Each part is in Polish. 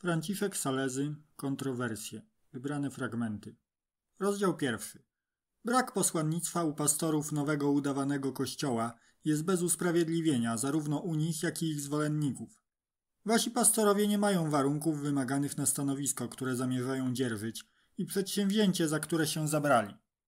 Franciszek Salezy, kontrowersje. Wybrane fragmenty. Rozdział 1. Brak posłannictwa u pastorów nowego udawanego kościoła jest bez usprawiedliwienia zarówno u nich, jak i ich zwolenników. Wasi pastorowie nie mają warunków wymaganych na stanowisko, które zamierzają dzierżyć i przedsięwzięcie, za które się zabrali.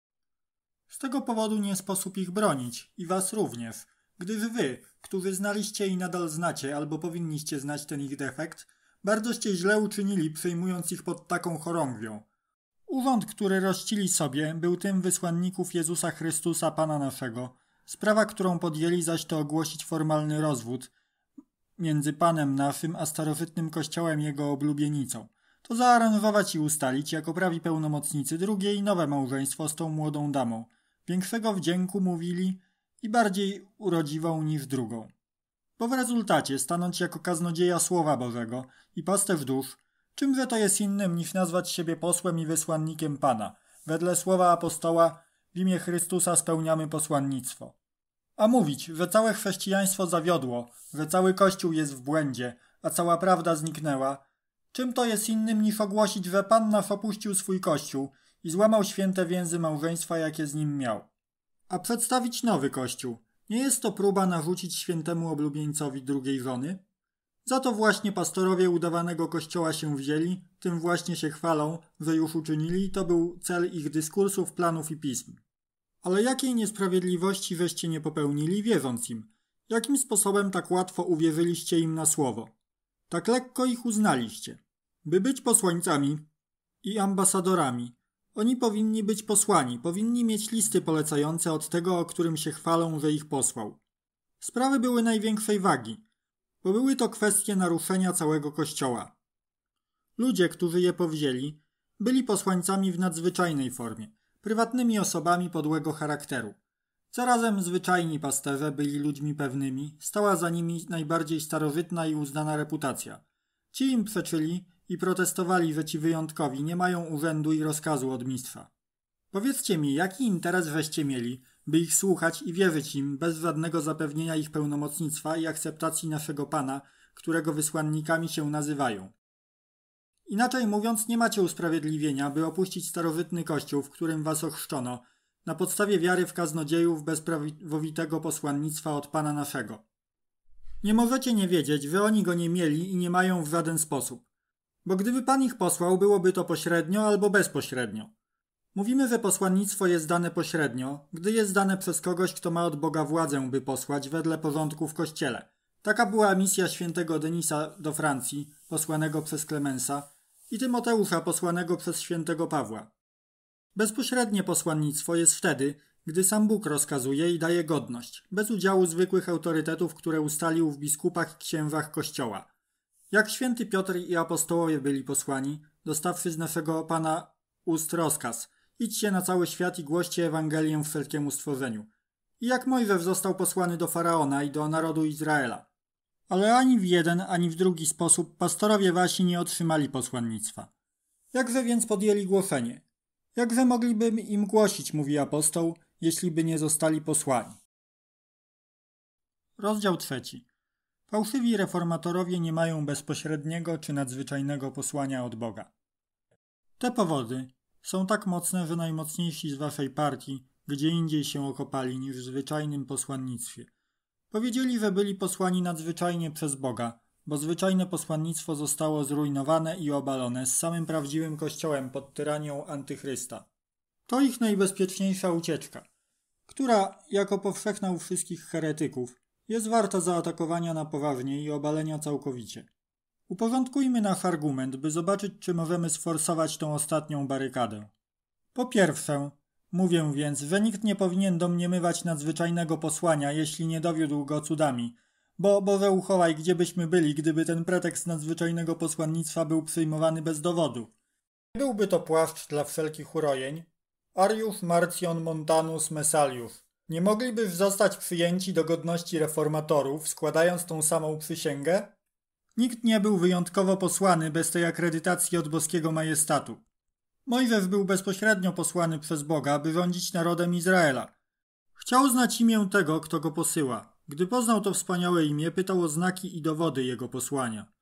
Z tego powodu nie sposób ich bronić i was również, gdyż wy, którzy znaliście i nadal znacie albo powinniście znać ten ich defekt, bardzoście źle uczynili, przyjmując ich pod taką chorągwią. Urząd, który rościli sobie, był tym wysłanników Jezusa Chrystusa, Pana naszego. Sprawa, którą podjęli zaś to ogłosić formalny rozwód między Panem naszym a starożytnym kościołem jego oblubienicą. To zaaranżować i ustalić, jako prawi pełnomocnicy, drugie i nowe małżeństwo z tą młodą damą. Większego wdzięku mówili i bardziej urodziwą niż drugą. Bo w rezultacie stanąć jako kaznodzieja Słowa Bożego i pasterz dusz, czymże to jest innym niż nazwać siebie posłem i wysłannikiem Pana. Wedle słowa apostoła w imię Chrystusa spełniamy posłannictwo. A mówić, że całe chrześcijaństwo zawiodło, że cały Kościół jest w błędzie, a cała prawda zniknęła, czym to jest innym niż ogłosić, że Pan nasz opuścił swój Kościół i złamał święte więzy małżeństwa, jakie z nim miał. A przedstawić nowy Kościół, nie jest to próba narzucić świętemu oblubieńcowi drugiej żony? Za to właśnie pastorowie udawanego kościoła się wzięli, tym właśnie się chwalą, że już uczynili i to był cel ich dyskursów, planów i pism. Ale jakiej niesprawiedliwości żeście nie popełnili, wierząc im? Jakim sposobem tak łatwo uwierzyliście im na słowo? Tak lekko ich uznaliście. By być posłańcami i ambasadorami, oni powinni być posłani, powinni mieć listy polecające od tego, o którym się chwalą, że ich posłał. Sprawy były największej wagi, bo były to kwestie naruszenia całego Kościoła. Ludzie, którzy je powzięli, byli posłańcami w nadzwyczajnej formie, prywatnymi osobami podłego charakteru. Zarazem zwyczajni pasterze byli ludźmi pewnymi, stała za nimi najbardziej starożytna i uznana reputacja. Ci im przeczyli i protestowali, że ci wyjątkowi nie mają urzędu i rozkazu od mistrza. Powiedzcie mi, jaki interes żeście mieli, by ich słuchać i wierzyć im bez żadnego zapewnienia ich pełnomocnictwa i akceptacji naszego Pana, którego wysłannikami się nazywają. Inaczej mówiąc, nie macie usprawiedliwienia, by opuścić starożytny kościół, w którym was ochrzczono, na podstawie wiary w kaznodziejów bez prawowitego posłannictwa od Pana naszego. Nie możecie nie wiedzieć, że oni go nie mieli i nie mają w żaden sposób. Bo gdyby Pan ich posłał, byłoby to pośrednio albo bezpośrednio. Mówimy, że posłannictwo jest dane pośrednio, gdy jest dane przez kogoś, kto ma od Boga władzę, by posłać wedle porządku w Kościele. Taka była misja świętego Denisa do Francji, posłanego przez Klemensa, i Tymoteusza, posłanego przez świętego Pawła. Bezpośrednie posłannictwo jest wtedy, gdy sam Bóg rozkazuje i daje godność, bez udziału zwykłych autorytetów, które ustalił w biskupach i księżach Kościoła. Jak święty Piotr i apostołowie byli posłani, dostawszy z naszego Pana ust rozkaz: idźcie na cały świat i głoście Ewangelię wszelkiemu stworzeniu. I jak Mojżesz został posłany do Faraona i do narodu Izraela. Ale ani w jeden, ani w drugi sposób pastorowie wasi nie otrzymali posłannictwa. Jakże więc podjęli głoszenie? Jakże mogliby im głosić, mówi apostoł, jeśli by nie zostali posłani? Rozdział 3. Fałszywi reformatorowie nie mają bezpośredniego czy nadzwyczajnego posłania od Boga. Te powody są tak mocne, że najmocniejsi z waszej partii gdzie indziej się okopali niż w zwyczajnym posłannictwie. Powiedzieli, że byli posłani nadzwyczajnie przez Boga, bo zwyczajne posłannictwo zostało zrujnowane i obalone z samym prawdziwym Kościołem pod tyranią Antychrysta. To ich najbezpieczniejsza ucieczka, która, jako powszechna u wszystkich heretyków, jest warta zaatakowania na poważnie i obalenia całkowicie. Uporządkujmy nasz argument, by zobaczyć, czy możemy sforsować tą ostatnią barykadę. Po pierwsze, mówię więc, że nikt nie powinien domniemywać nadzwyczajnego posłania, jeśli nie dowiódł go cudami, bo Boże uchowaj, gdzie byśmy byli, gdyby ten pretekst nadzwyczajnego posłannictwa był przyjmowany bez dowodu. Byłby to płaszcz dla wszelkich urojeń. Arius Marcion Montanus Messalius. Nie mogliby zostać przyjęci do godności reformatorów, składając tą samą przysięgę? Nikt nie był wyjątkowo posłany bez tej akredytacji od boskiego majestatu. Mojżesz był bezpośrednio posłany przez Boga, by rządzić narodem Izraela. Chciał znać imię tego, kto go posyła. Gdy poznał to wspaniałe imię, pytał o znaki i dowody jego posłania.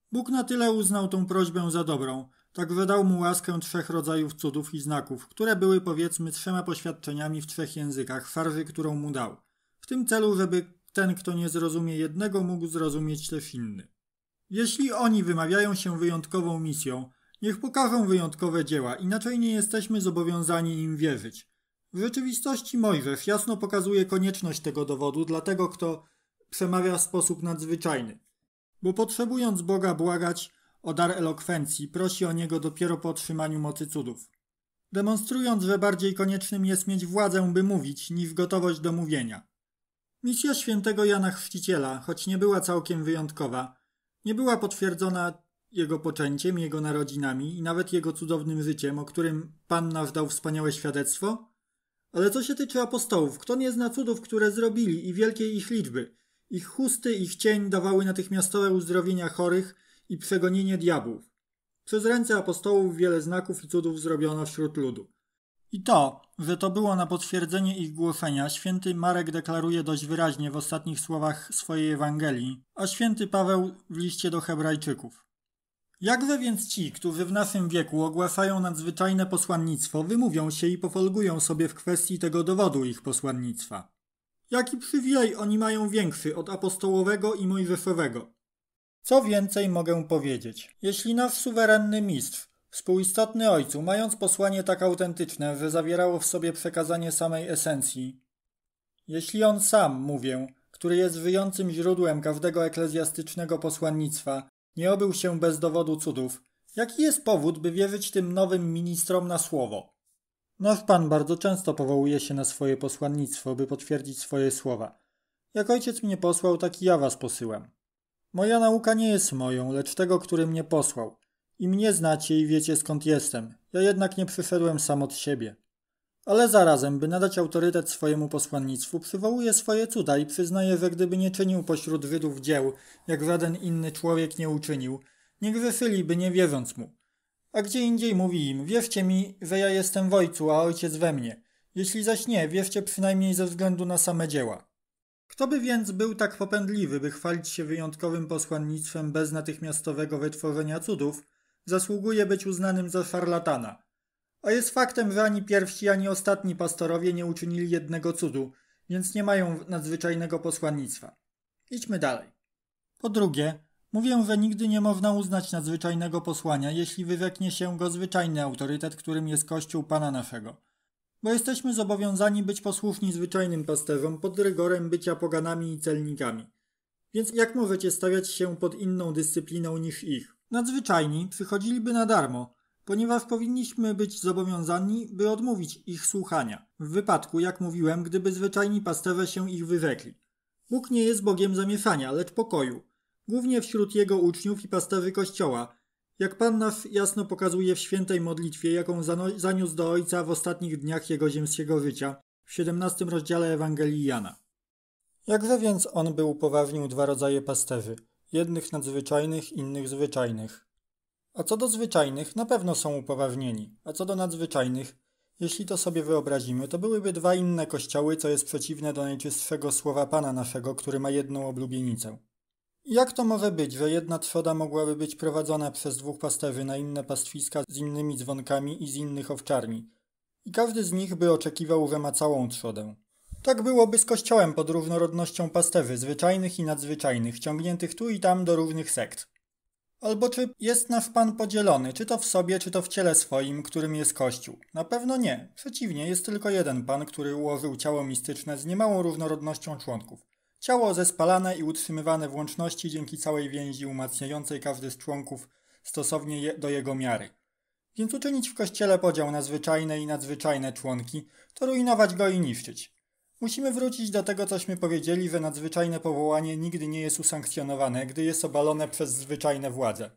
Bóg na tyle uznał tą prośbę za dobrą, tak wydał mu łaskę 3 rodzajów cudów i znaków, które były powiedzmy 3 poświadczeniami w 3 językach farwy, którą mu dał. W tym celu, żeby ten, kto nie zrozumie jednego, mógł zrozumieć też inny. Jeśli oni wymawiają się wyjątkową misją, niech pokażą wyjątkowe dzieła, inaczej nie jesteśmy zobowiązani im wierzyć. W rzeczywistości Mojżesz jasno pokazuje konieczność tego dowodu dla tego, kto przemawia w sposób nadzwyczajny. Bo potrzebując Boga błagać o dar elokwencji, prosi o niego dopiero po otrzymaniu mocy cudów. Demonstrując, że bardziej koniecznym jest mieć władzę, by mówić, niż gotowość do mówienia. Misja świętego Jana Chrzciciela, choć nie była całkiem wyjątkowa, nie była potwierdzona jego poczęciem, jego narodzinami i nawet jego cudownym życiem, o którym Pan nasz dał wspaniałe świadectwo. Ale co się tyczy apostołów, kto nie zna cudów, które zrobili i wielkiej ich liczby? Ich chusty, ich cień dawały natychmiastowe uzdrowienia chorych i przegonienie diabłów. Przez ręce apostołów wiele znaków i cudów zrobiono wśród ludu. I to, że to było na potwierdzenie ich głoszenia, święty Marek deklaruje dość wyraźnie w ostatnich słowach swojej Ewangelii, a święty Paweł w liście do Hebrajczyków. Jakże więc ci, którzy w naszym wieku ogłaszają nadzwyczajne posłannictwo, wymówią się i pofolgują sobie w kwestii tego dowodu ich posłannictwa? Jaki przywilej oni mają większy od apostołowego i mojżeszowego? Co więcej mogę powiedzieć? Jeśli nasz suwerenny mistrz, współistotny Ojcu, mając posłanie tak autentyczne, że zawierało w sobie przekazanie samej esencji, jeśli on sam, mówię, który jest żyjącym źródłem każdego eklezjastycznego posłannictwa, nie obył się bez dowodu cudów, jaki jest powód, by wierzyć tym nowym ministrom na słowo? Nasz Pan bardzo często powołuje się na swoje posłannictwo, by potwierdzić swoje słowa. Jak Ojciec mnie posłał, tak i ja was posyłam. Moja nauka nie jest moją, lecz tego, który mnie posłał. I mnie znacie i wiecie, skąd jestem. Ja jednak nie przyszedłem sam od siebie. Ale zarazem, by nadać autorytet swojemu posłannictwu, przywołuje swoje cuda i przyznaje, że gdyby nie czynił pośród Żydów dzieł, jak żaden inny człowiek nie uczynił, nie grzeszyliby, nie wierząc mu. A gdzie indziej mówi im, wierzcie mi, że ja jestem w Ojcu, a Ojciec we mnie. Jeśli zaś nie, wierzcie przynajmniej ze względu na same dzieła. Kto by więc był tak popędliwy, by chwalić się wyjątkowym posłannictwem bez natychmiastowego wytworzenia cudów, zasługuje być uznanym za szarlatana. A jest faktem, że ani pierwsi, ani ostatni pastorowie nie uczynili jednego cudu, więc nie mają nadzwyczajnego posłannictwa. Idźmy dalej. Po drugie, mówię, że nigdy nie można uznać nadzwyczajnego posłania, jeśli wyrzeknie się go zwyczajny autorytet, którym jest Kościół Pana naszego. Bo jesteśmy zobowiązani być posłuszni zwyczajnym pasterzom pod rygorem bycia poganami i celnikami. Więc jak możecie stawiać się pod inną dyscypliną niż ich? Nadzwyczajni przychodziliby na darmo, ponieważ powinniśmy być zobowiązani, by odmówić ich słuchania. W wypadku, jak mówiłem, gdyby zwyczajni pasterze się ich wyrzekli. Bóg nie jest Bogiem zamieszania, lecz pokoju. Głównie wśród Jego uczniów i pasterzy Kościoła, jak Pan nasz jasno pokazuje w świętej modlitwie, jaką zaniósł do Ojca w ostatnich dniach Jego ziemskiego życia, w 17 rozdziale Ewangelii Jana. Jakże więc On by upoważnił 2 rodzaje pasterzy, jednych nadzwyczajnych, innych zwyczajnych. A co do zwyczajnych, na pewno są upoważnieni, a co do nadzwyczajnych, jeśli to sobie wyobrazimy, to byłyby 2 inne kościoły, co jest przeciwne do najczystszego słowa Pana naszego, który ma jedną oblubienicę. Jak to może być, że jedna trzoda mogłaby być prowadzona przez 2 pasterzy na inne pastwiska z innymi dzwonkami i z innych owczarni? I każdy z nich by oczekiwał, że ma całą trzodę. Tak byłoby z Kościołem pod różnorodnością pasterzy, zwyczajnych i nadzwyczajnych, ciągniętych tu i tam do różnych sekt. Albo czy jest nasz Pan podzielony, czy to w sobie, czy to w ciele swoim, którym jest Kościół? Na pewno nie. Przeciwnie, jest tylko jeden Pan, który ułożył ciało mistyczne z niemałą różnorodnością członków. Ciało zespalane i utrzymywane w łączności dzięki całej więzi umacniającej każdy z członków stosownie do jego miary. Więc uczynić w Kościele podział na zwyczajne i nadzwyczajne członki, to rujnować go i niszczyć. Musimy wrócić do tego, cośmy powiedzieli, że nadzwyczajne powołanie nigdy nie jest usankcjonowane, gdy jest obalone przez zwyczajne władze.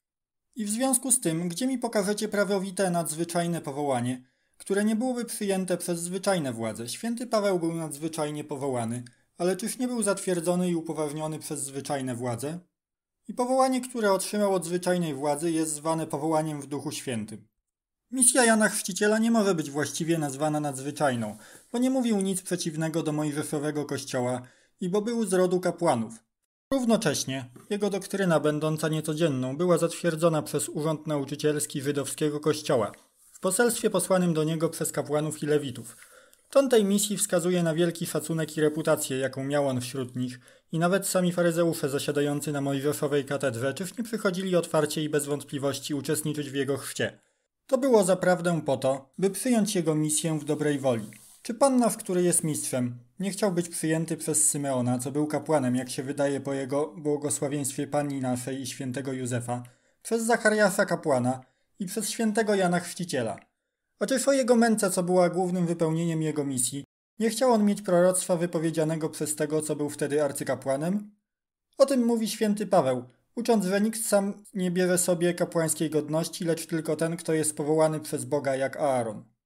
I w związku z tym, gdzie mi pokażecie prawowite nadzwyczajne powołanie, które nie byłoby przyjęte przez zwyczajne władze? Święty Paweł był nadzwyczajnie powołany, ale czyż nie był zatwierdzony i upoważniony przez zwyczajne władze? I powołanie, które otrzymał od zwyczajnej władzy, jest zwane powołaniem w Duchu Świętym. Misja Jana Chrzciciela nie może być właściwie nazwana nadzwyczajną, bo nie mówił nic przeciwnego do mojżeszowego kościoła i bo był z rodu kapłanów. Równocześnie jego doktryna, będąca niecodzienną, była zatwierdzona przez Urząd Nauczycielski Żydowskiego Kościoła w poselstwie posłanym do niego przez kapłanów i lewitów. Ton tej misji wskazuje na wielki szacunek i reputację, jaką miał on wśród nich, i nawet sami faryzeusze zasiadający na Mojżeszowej katedrze czyż nie przychodzili otwarcie i bez wątpliwości uczestniczyć w jego chrzcie. To było zaprawdę po to, by przyjąć jego misję w dobrej woli. Czy Pan nasz, który jest mistrzem, nie chciał być przyjęty przez Symeona, co był kapłanem, jak się wydaje po jego błogosławieństwie Pani naszej i świętego Józefa, przez Zachariasza kapłana i przez świętego Jana Chrzciciela? Chociaż o jego męce, co była głównym wypełnieniem jego misji, nie chciał on mieć proroctwa wypowiedzianego przez tego, co był wtedy arcykapłanem? O tym mówi święty Paweł, ucząc, że nikt sam nie bierze sobie kapłańskiej godności, lecz tylko ten, kto jest powołany przez Boga jak Aaron.